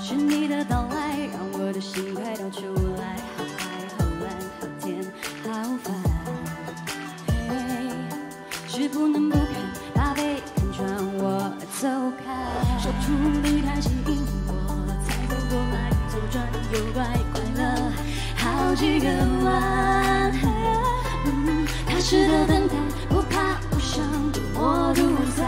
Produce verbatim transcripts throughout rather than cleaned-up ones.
是你的到来让我的心快跳出来，好快好蓝好甜好烦，嘿，是不能不看，怕被看穿我走开，说出你太吸引我，才走过来左转右拐，拐了好几个弯，嗯，踏实的等待，不怕不伤，不我独裁，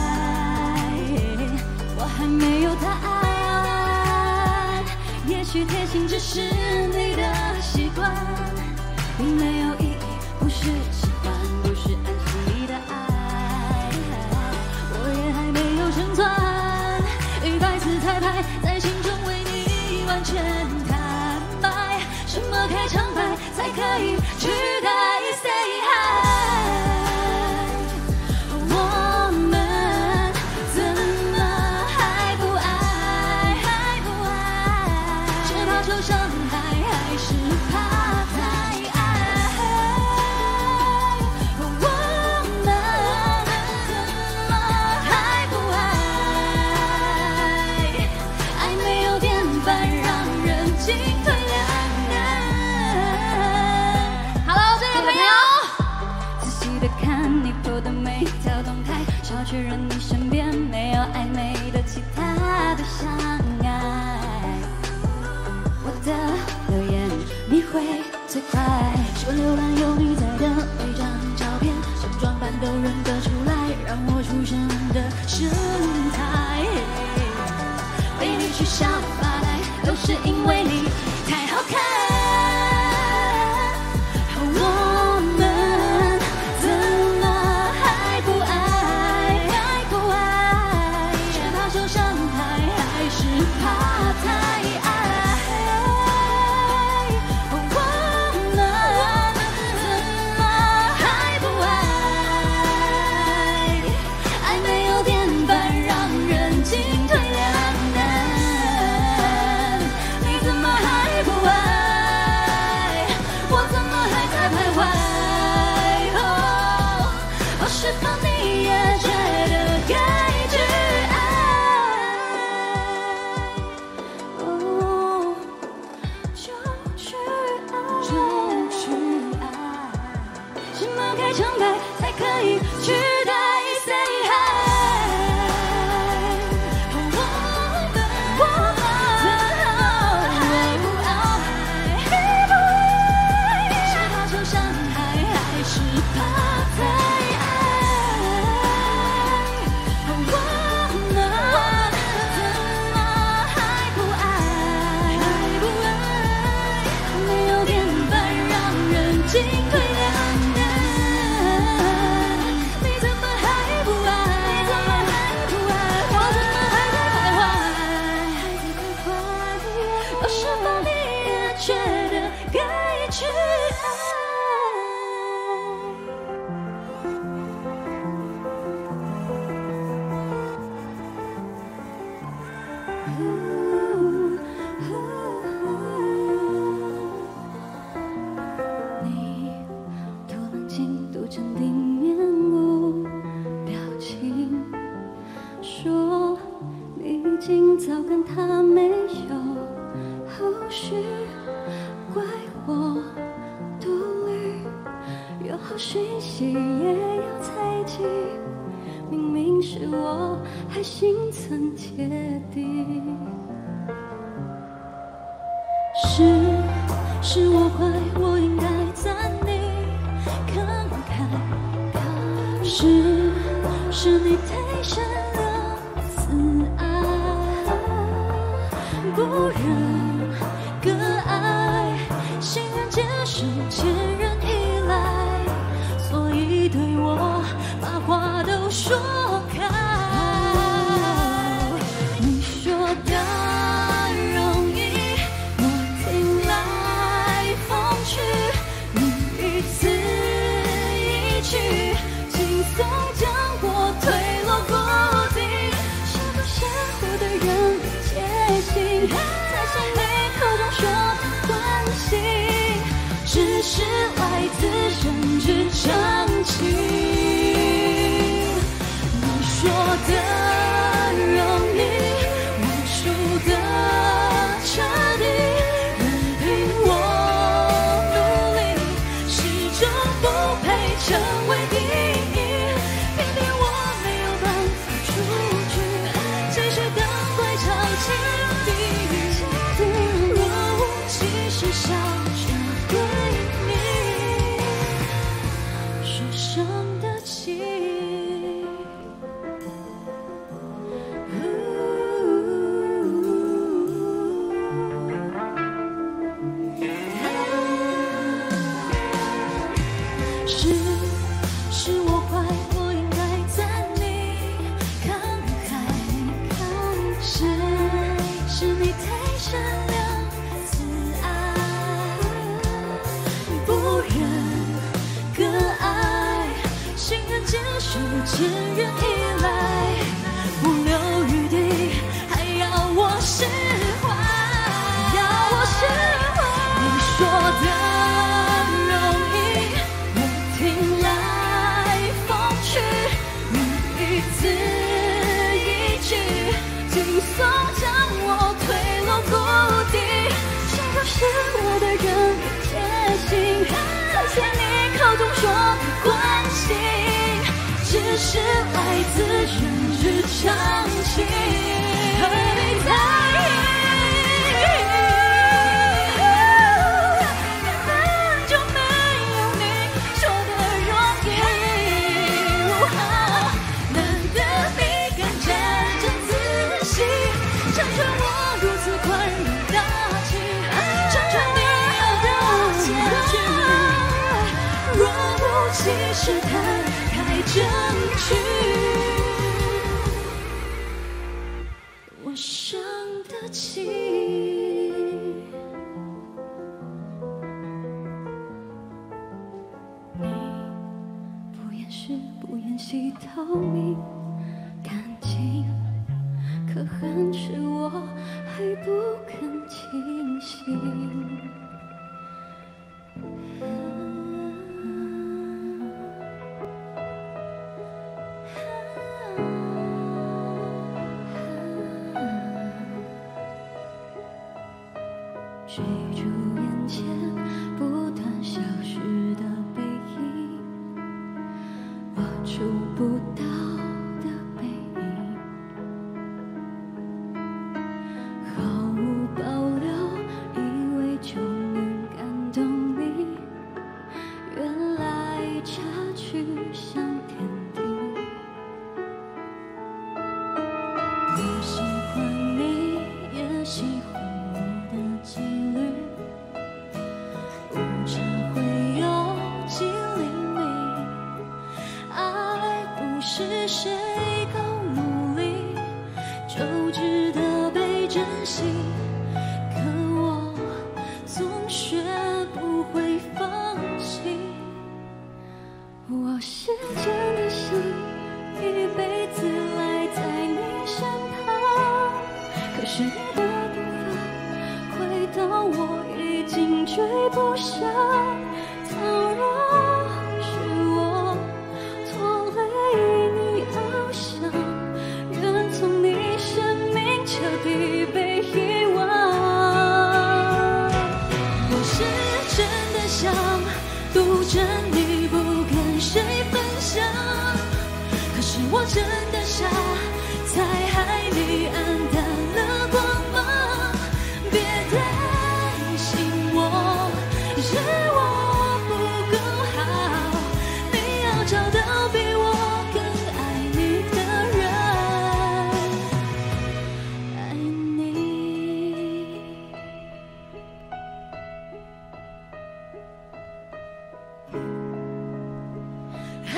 我还没有答案，也许贴心只是你的习惯，并没有意义，不是喜欢，不是安心你的爱，我也还没有胜算，一百次彩排在心中为你完全坦白，什么开场白才可以取代 Say Hi？ 我们怎么还不爱？还不爱？是怕受伤害，还是怕太爱？我们怎么还不爱？爱没有典范，让人进退两难。Hello， 这位朋友，仔细的看你过的每条动态，少确认你身边没有暧昧的其他的相爱。我的留言你会最快，说浏览有你在的每张照片，想装扮都认得出来，让我出神的神态。为你去想发呆，都是因为你太好看。我们怎么还不爱？还不爱？是怕受伤害，还是怕太爱？我们怎么还不爱？爱没有典范，让人进退两难。你怎么还不爱？我怎么还在徘徊？哦，是否你也觉得该去爱？哦，就去爱，就去爱。什么开场白才可以取代 Say Hi？ 我们我们还不爱？还不爱？是怕受伤害，还是怕太爱？我们怎么还不爱？还不爱？没有典范，让人进退两难。你怎么还不爱？你怎么还不爱？我怎么还在徘徊？还在徘徊？哦，是否你也觉得该去爱？你多冷静，多镇定，面无表情，说你已经早跟他没有后续，怪我独立，有好讯息也要猜忌，明明是我还心存芥蒂。是是我坏，我应该赞你慷慨，是是你太深了自爱，不忍割爱，心愿接受千人依赖，所以对我把话都说开。你说的容易，我听来风趣，你一字一句轻松将我推落谷底，是不是我的人没戒心，在谁你口中说的关心，只是来自甚至长情。你说的容易，我说的超轻敌，若无其事笑着对你说伤的情。是是我坏，我应该赞你慷慨慷慨，是是你太善良慈爱，不忍割爱，心愿接受千人依赖，不留余地，还要我释怀，要我释怀。你说的容易，我听来风趣，你一字一句轻松将我推落谷底，谁都是我的人的贴心，感谢你口中说的关心，只是来自人之常情，而你在意。根本就没有你说的容易，难得你敢沾沾自喜，成全我如此宽容大气，成全你要的结局，若无其事摊开证据，我伤得起。你不掩饰不掩饰透明感情，可恨是我还不肯清醒。追逐眼前不断消失的背影，我触不到的背影，毫无保留，以为终于感动你，原来差距像天地。我喜欢你，也喜欢几率，无常会有几厘米，爱不是谁够努力就值得被珍惜，可我总学不会放弃。我是真的想一辈子赖在你身旁，可是你的到我已经追不上，倘若是我拖累你翱翔，愿从你生命彻底被遗忘。我是真的想独占你不跟谁分享，可是我真的傻，在海里黯淡了光芒，别担心我，是我不够好，你要找到比我更爱你的人，爱你。啊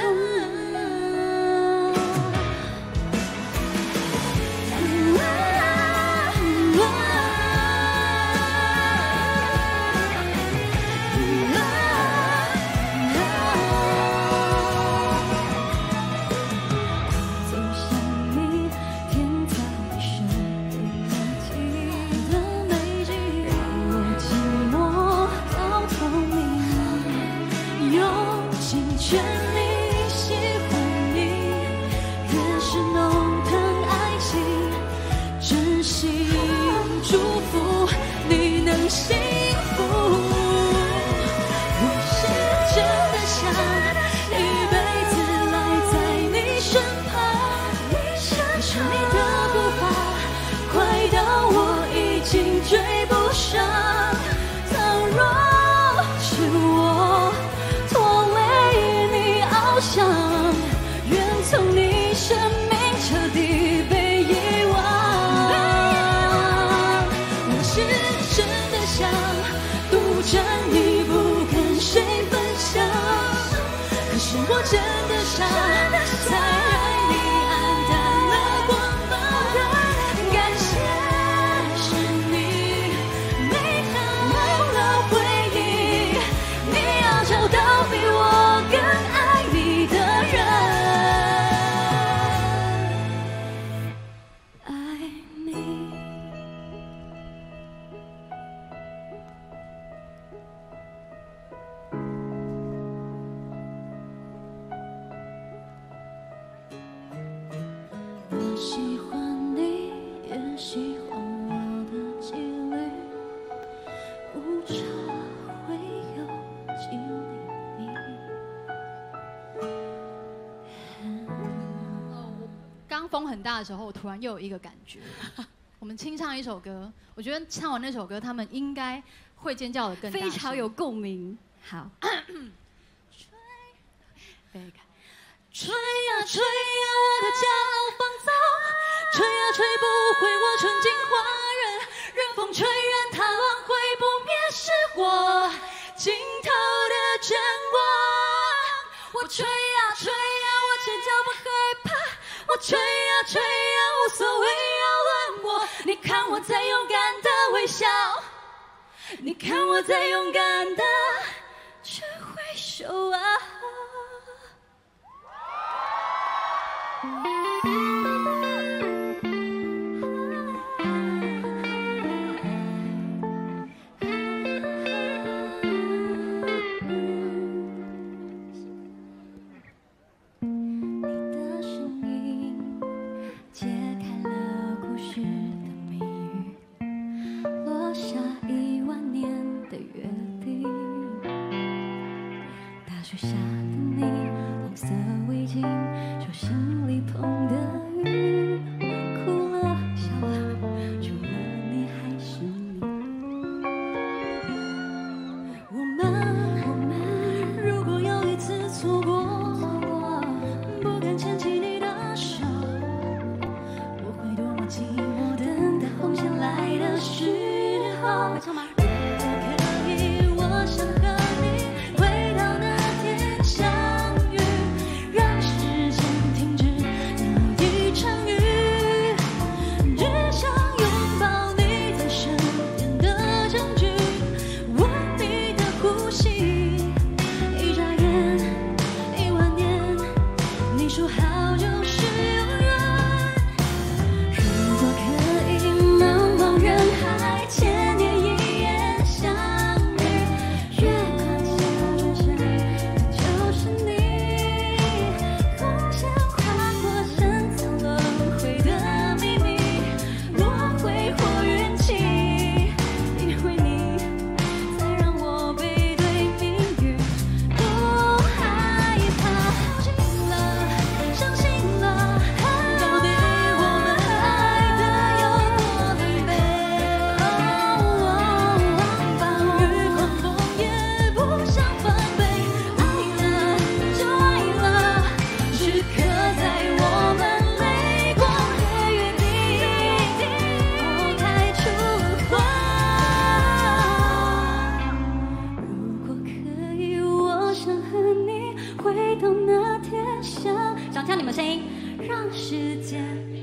全力喜欢你，越是浓疼爱情，真心祝福你能幸福。我是真的想一辈子赖在你身旁，可是你的步伐快是真的想独占你不跟谁分享，可是我真的傻，才让你黯淡了光芒。感谢是你美好了回忆，你要找到比我更爱你的人。 喜欢你，也喜欢我的纪律，无常会有经历你。 刚风很大的时候，我突然又有一个感觉。我们清唱一首歌，我觉得唱完那首歌，他们应该会尖叫的更大声， 非常有共鸣。好，吹呀吹呀，我的骄傲放纵，吹呀吹不回我纯净花园，任风吹，任它轮回不灭，是我尽头的真光。我吹呀吹呀，我赤脚不害怕，我吹呀吹呀，无所谓扰乱我。你看我在勇敢的微笑，你看我在勇敢的去挥手啊。 雪下的你，红色围巾，手心里捧的雨，哭了笑了，除了你还是你。我们，我们，如果有一次错过，不敢牵起你的手，我会多么寂寞，等待红线来的时候。唱吗？ 想听你们声音，让时间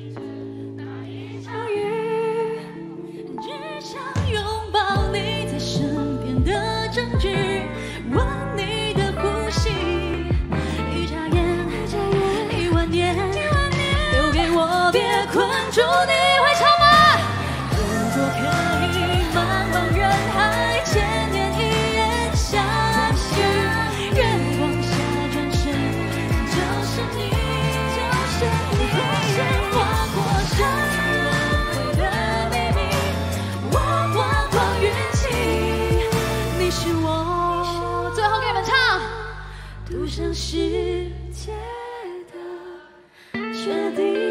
相遇，只想拥抱你在身边的证据，闻你的呼吸，一眨眼，一万年，留给我，别困住你，会唱吗？如果可以，茫茫人海，千年一眼相遇，月光下转身，就是你。 独享世界的决定。